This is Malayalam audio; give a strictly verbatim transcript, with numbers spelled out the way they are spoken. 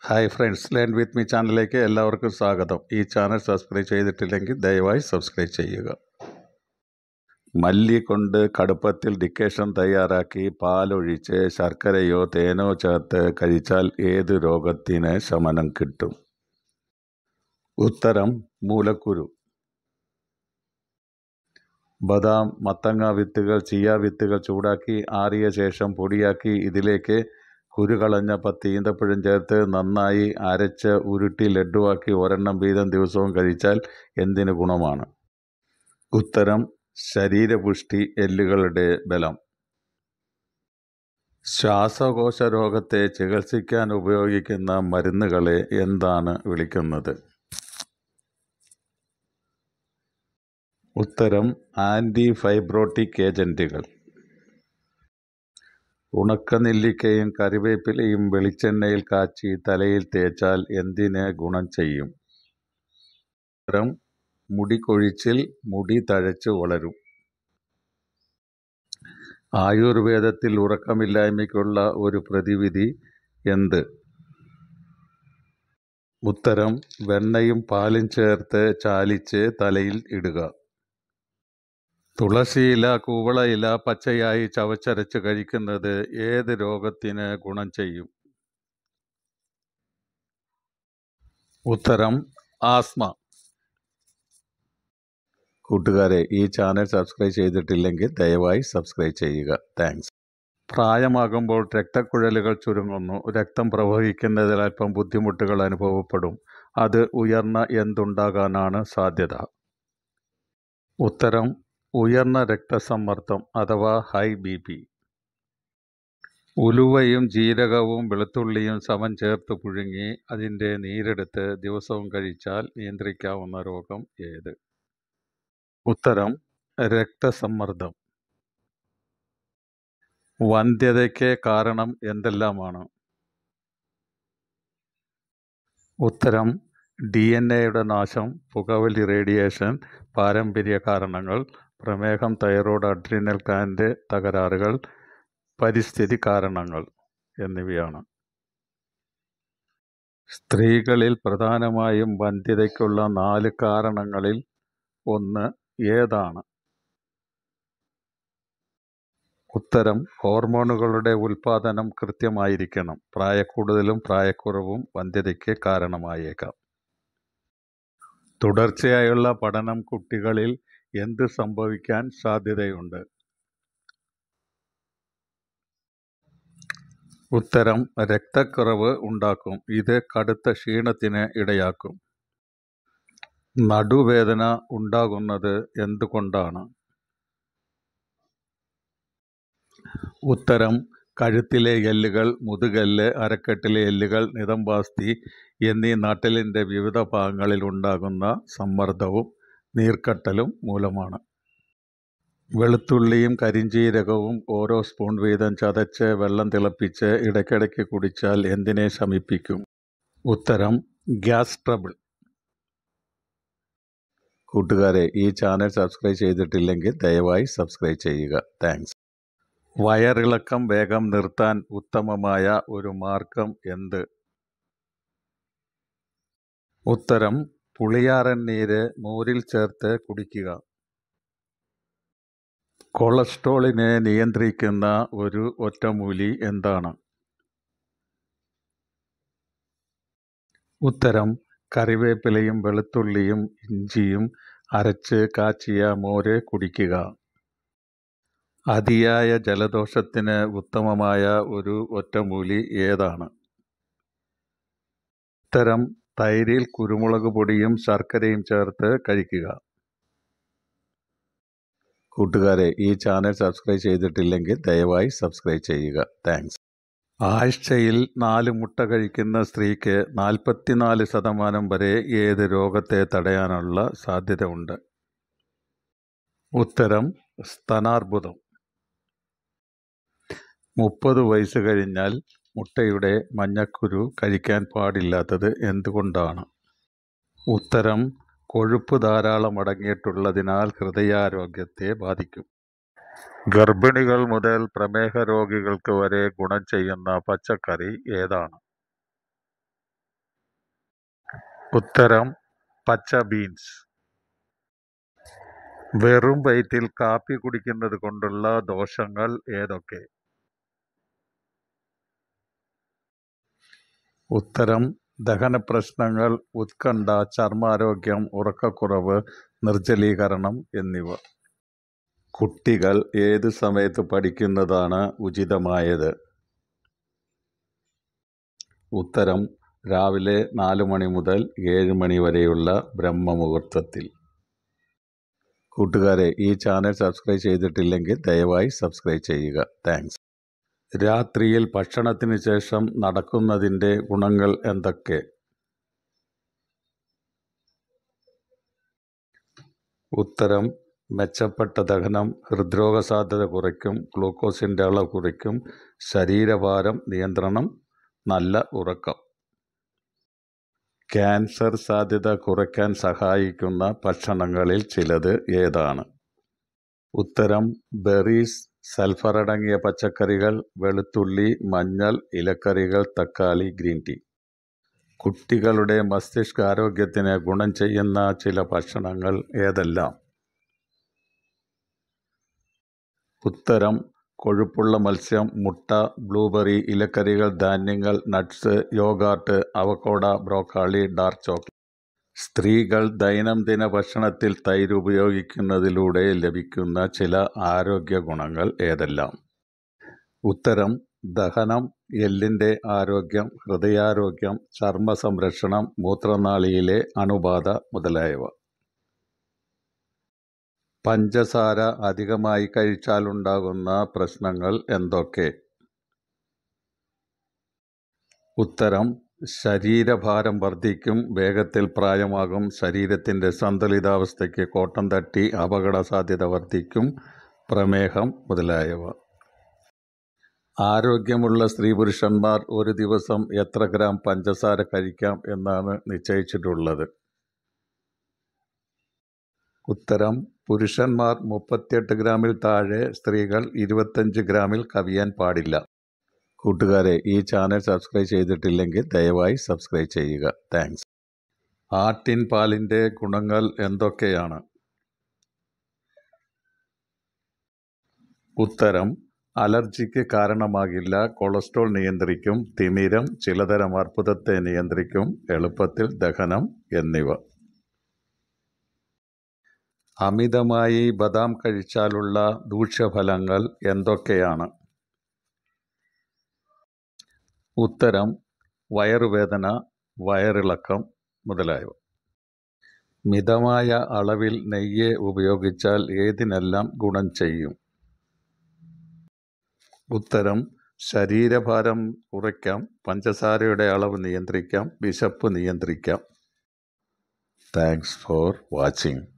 Hi friends, learn with me ചാനലിലേക്ക് എല്ലാവർക്കും സ്വാഗതം. ഈ ചാനൽ സബ്സ്ക്രൈബ് ചെയ്തിട്ടില്ലെങ്കിൽ ദയവായി സബ്സ്ക്രൈബ് ചെയ്യുക. മല്ലി കൊണ്ട് കടുപ്പത്തിൽ ഡിക്കേഷൻ തയ്യാറാക്കി പാലൊഴിച്ച് ശർക്കരയോ തേനോ ചേർത്ത് കഴിച്ചാൽ ഏത് രോഗത്തിന് ശമനം കിട്ടും? ഉത്തരം മൂലക്കുരു. ബദാം, മത്തങ്ങ വിത്തുകൾ, ചിയ വിത്തുകൾ ചൂടാക്കി ആറിയ ശേഷം പൊടിയാക്കി ഇതിലേക്ക് കുരുകളഞ്ഞ പത്ത് ഈന്തപ്പഴം ചേർത്ത് നന്നായി അരച്ച് ഉരുട്ടി ലഡുവാക്കി ഒരെണ്ണം വീതം ദിവസവും കഴിച്ചാൽ എന്തിന് ഗുണമാണ്? ഉത്തരം ശരീരപുഷ്ടി, എല്ലുകളുടെ ബലം. ശ്വാസകോശ രോഗത്തെ ചികിത്സിക്കാൻ ഉപയോഗിക്കുന്ന മരുന്നുകളെ എന്താണ് വിളിക്കുന്നത്? ഉത്തരം ആൻറ്റി ഫൈബ്രോട്ടിക് ഏജൻറ്റുകൾ. ഉണക്കനെല്ലിക്കയും കറിവേപ്പിലയും വെളിച്ചെണ്ണയിൽ കാച്ചി തലയിൽ തേച്ചാൽ എന്തിന് ഗുണം ചെയ്യും? ഉത്തരം മുടി കൊഴിച്ചിൽ, മുടി തഴച്ചു വളരും. ആയുർവേദത്തിൽ ഉറക്കമില്ലായ്മയ്ക്കുള്ള ഒരു പ്രതിവിധി എന്ത്? ഉത്തരം വെണ്ണയും പാലും ചേർത്ത് ചാലിച്ച് തലയിൽ ഇടുക. തുളസിയില, കൂവളയില പച്ചയായി ചവച്ചരച്ച് കഴിക്കുന്നത് ഏത് രോഗത്തിന് ഗുണം ചെയ്യും? ഉത്തരം ആസ്മ. കൂട്ടുകാരെ, ഈ ചാനൽ സബ്സ്ക്രൈബ് ചെയ്തിട്ടില്ലെങ്കിൽ ദയവായി സബ്സ്ക്രൈബ് ചെയ്യുക. താങ്ക്സ്. പ്രായമാകുമ്പോൾ രക്തക്കുഴലുകൾ ചുരുങ്ങുന്നു. രക്തം പ്രവഹിക്കുന്നതിൽ അല്പം ബുദ്ധിമുട്ടുകൾ അനുഭവപ്പെടും. അത് ഉയർന്ന എന്തുണ്ടാകാനാണ് സാധ്യത? ഉത്തരം ഉയർന്ന രക്തസമ്മർദ്ദം അഥവാ ഹൈ ബി പി. ഉലുവയും ജീരകവും വെളുത്തുള്ളിയും സമം ചേർത്ത് പുഴുങ്ങി അതിൻ്റെ നീരെടുത്ത് ദിവസവും കഴിച്ചാൽ നിയന്ത്രിക്കാവുന്ന രോഗം ഏത്? ഉത്തരം രക്തസമ്മർദ്ദം. വന്ധ്യതയ്ക്ക് കാരണം എന്തെല്ലാമാണ്? ഉത്തരം ഡി എൻ എയുടെ നാശം, പുകവലി, റേഡിയേഷൻ, പാരമ്പര്യ കാരണങ്ങൾ, പ്രമേഹം, തൈറോയ്ഡ്, അഡ്രീനൽ ഗ്ലാൻഡ് തകരാറുകൾ, പരിസ്ഥിതി കാരണങ്ങൾ എന്നിവയാണ്. സ്ത്രീകളിൽ പ്രധാനമായും വന്ധ്യതയ്ക്കുള്ള നാല് കാരണങ്ങളിൽ ഒന്ന് ഏതാണ്? ഉത്തരം ഹോർമോണുകളുടെ ഉൽപാദനം കൃത്യമായിരിക്കണം. പ്രായക്കൂടുതലും പ്രായക്കുറവും വന്ധ്യതയ്ക്ക് കാരണമായേക്കാം. തുടർച്ചയായുള്ള പഠനം കുട്ടികളിൽ എന്ത് സംഭവിക്കാൻ സാധ്യതയുണ്ട്? ഉത്തരം രക്തക്കുറവ് ഉണ്ടാക്കും. ഇത് കടുത്ത ക്ഷീണത്തിന് ഇടയാക്കും. നടുവേദന ഉണ്ടാകുന്നത് എന്തുകൊണ്ടാണ്? ഉത്തരം കഴുത്തിലെ എല്ലുകൾ, മുതുകല്ല്, അരക്കെട്ടിലെ എല്ലുകൾ, നിതംബാസ്ഥി എന്നീ നട്ടെല്ലിൻ്റെ വിവിധ ഭാഗങ്ങളിൽ ഉണ്ടാകുന്ന സമ്മർദ്ദവും നീർക്കെട്ടലും മൂലമാണ്. വെളുത്തുള്ളിയും കരിഞ്ജീരകവും ഓരോ സ്പൂൺ വീതം ചതച്ച് വെള്ളം തിളപ്പിച്ച് ഇടയ്ക്കിടയ്ക്ക് കുടിച്ചാൽ എന്തിനെ ശമിപ്പിക്കും? ഉത്തരം ഗ്യാസ് ട്രബിൾ. കൂട്ടുകാരെ, ഈ ചാനൽ സബ്സ്ക്രൈബ് ചെയ്തിട്ടില്ലെങ്കിൽ ദയവായി സബ്സ്ക്രൈബ് ചെയ്യുക. താങ്ക്സ്. വയറിളക്കം വേഗം നിർത്താൻ ഉത്തമമായ ഒരു മാർഗം എന്ത്? ഉത്തരം പുളിയാറൻ നീര് മോരിൽ ചേർത്ത് കുടിക്കുക. കൊളസ്ട്രോളിനെ നിയന്ത്രിക്കുന്ന ഒരു ഒറ്റമൂലി എന്താണ്? ഉത്തരം കറിവേപ്പിലയും വെളുത്തുള്ളിയും ഇഞ്ചിയും അരച്ച് കാച്ചിയ മോര് കുടിക്കുക. അതിയായ ജലദോഷത്തിന് ഉത്തമമായ ഒരു ഒറ്റമൂലി ഏതാണ്? ഉത്തരം തൈരിൽ കുരുമുളക് പൊടിയും ശർക്കരയും ചേർത്ത് കഴിക്കുക. കൂട്ടുകാരെ, ഈ ചാനൽ സബ്സ്ക്രൈബ് ചെയ്തിട്ടില്ലെങ്കിൽ ദയവായി സബ്സ്ക്രൈബ് ചെയ്യുക. താങ്ക്സ്. ആഴ്ചയിൽ നാല് മുട്ട കഴിക്കുന്ന സ്ത്രീക്ക് നാൽപ്പത്തിനാല് ശതമാനം വരെ ഏത് രോഗത്തെ തടയാനുള്ള സാധ്യത ഉണ്ട്? ഉത്തരം സ്തനാർബുദം. മുപ്പത് വയസ്സ് കഴിഞ്ഞാൽ മുട്ടയുടെ മഞ്ഞക്കുരു കഴിക്കാൻ പാടില്ലാത്തത് എന്തുകൊണ്ടാണ്? ഉത്തരം കൊഴുപ്പ് ധാരാളം അടങ്ങിയിട്ടുള്ളതിനാൽ ഹൃദയാരോഗ്യത്തെ ബാധിക്കും. ഗർഭിണികൾ മുതൽ പ്രമേഹ രോഗികൾക്ക് വരെ ഗുണം ചെയ്യുന്ന പച്ചക്കറി ഏതാണ്? ഉത്തരം പച്ച ബീൻസ്. വെറും വയറ്റിൽ കാപ്പി കുടിക്കുന്നത് കൊണ്ടുള്ള ദോഷങ്ങൾ ഏതൊക്കെ? ഉത്തരം ദഹനപ്രശ്നങ്ങൾ, ഉത്കണ്ഠ, ചർമ്മാരോഗ്യം, ഉറക്കക്കുറവ്, നിർജ്ജലീകരണം എന്നിവ. കുട്ടികൾ ഏത് സമയത്ത് പഠിക്കുന്നതാണ് ഉചിതമായത്? ഉത്തരം രാവിലെ നാല് മണി മുതൽ ഏഴ് മണി വരെയുള്ള ബ്രഹ്മമുഹൂർത്തത്തിൽ. കൂട്ടുകാരെ, ഈ ചാനൽ സബ്സ്ക്രൈബ് ചെയ്തിട്ടില്ലെങ്കിൽ ദയവായി സബ്സ്ക്രൈബ് ചെയ്യുക. താങ്ക്സ്. രാത്രിയിൽ ഭക്ഷണത്തിന് ശേഷം നടക്കുന്നതിൻ്റെ ഗുണങ്ങൾ എന്തൊക്കെ? ഉത്തരം മെച്ചപ്പെട്ട ദഹനം, ഹൃദ്രോഗ സാധ്യത കുറയ്ക്കും, ഗ്ലൂക്കോസിൻ്റെ അളവ് കുറയ്ക്കും, ശരീരഭാരം നിയന്ത്രണം, നല്ല ഉറക്കം. ക്യാൻസർ സാധ്യത കുറയ്ക്കാൻ സഹായിക്കുന്ന ഭക്ഷണങ്ങളിൽ ചിലത് ഏതാണ്? ഉത്തരം ബെറീസ്, സൾഫർ അടങ്ങിയ പച്ചക്കറികൾ, വെളുത്തുള്ളി, മഞ്ഞൾ, ഇലക്കറികൾ, തക്കാളി, ഗ്രീൻ ടീ. കുട്ടികളുടെ മസ്തിഷ്കാരോഗ്യത്തിന് ഗുണം ചെയ്യുന്ന ചില ഭക്ഷണങ്ങൾ ഏതെല്ലാം? ഉത്തരം കൊഴുപ്പുള്ള മത്സ്യം, മുട്ട, ബ്ലൂബെറി, ഇലക്കറികൾ, ധാന്യങ്ങൾ, nuts, yoghurt, avocado, broccoli, dark chocolate. സ്ത്രീകൾ ദൈനംദിന ഭക്ഷണത്തിൽ തൈര് ഉപയോഗിക്കുന്നതിലൂടെ ലഭിക്കുന്ന ചില ആരോഗ്യ ഗുണങ്ങൾ ഏതെല്ലാം? ഉത്തരം ദഹനം, എല്ലിൻ്റെ ആരോഗ്യം, ഹൃദയാരോഗ്യം, ചർമ്മ സംരക്ഷണം, മൂത്രനാളിയിലെ അണുബാധ മുതലായവ. പഞ്ചസാര അധികമായി കഴിച്ചാലുണ്ടാകുന്ന പ്രശ്നങ്ങൾ എന്തൊക്കെ? ഉത്തരം ശരീരഭാരം വർദ്ധിക്കും, വേഗത്തിൽ പ്രായമാകും, ശരീരത്തിൻ്റെ സന്തുലിതാവസ്ഥയ്ക്ക് കോട്ടം തട്ടി അപകട സാധ്യത വർദ്ധിക്കും, പ്രമേഹം മുതലായവ. ആരോഗ്യമുള്ള സ്ത്രീ പുരുഷന്മാർ ഒരു ദിവസം എത്ര ഗ്രാം പഞ്ചസാര കഴിക്കാം എന്നാണ് നിശ്ചയിച്ചിട്ടുള്ളത്? ഉത്തരം പുരുഷന്മാർ മുപ്പത്തിയെട്ട് ഗ്രാമിൽ താഴെ, സ്ത്രീകൾ ഇരുപത്തഞ്ച് ഗ്രാമിൽ കവിയാൻ പാടില്ല. കൂട്ടുകാരെ, ഈ ചാനൽ സബ്സ്ക്രൈബ് ചെയ്തിട്ടില്ലെങ്കിൽ ദയവായി സബ്സ്ക്രൈബ് ചെയ്യുക. താങ്ക്സ്. ആട്ടിൻ പാലിൻ്റെ ഗുണങ്ങൾ എന്തൊക്കെയാണ്? ഉത്തരം അലർജിക്ക് കാരണമാകില്ല, കൊളസ്ട്രോൾ നിയന്ത്രിക്കും, തിമിരം, ചിലതരം അർബുദത്തെ നിയന്ത്രിക്കും, എളുപ്പത്തിൽ ദഹനം എന്നിവ. അമിതമായി ബദാം കഴിച്ചാലുള്ള ദൂഷ്യഫലങ്ങൾ എന്തൊക്കെയാണ്? ഉത്തരം വയറുവേദന, വയറിളക്കം മുതലായവ. മിതമായ അളവിൽ നെയ്യ് ഉപയോഗിച്ചാൽ ഏതിനെല്ലാം ഗുണം ചെയ്യും? ഉത്തരം ശരീരഭാരം കുറയ്ക്കാം, പഞ്ചസാരയുടെ അളവ് നിയന്ത്രിക്കാം, വിശപ്പ് നിയന്ത്രിക്കാം. Thanks for watching.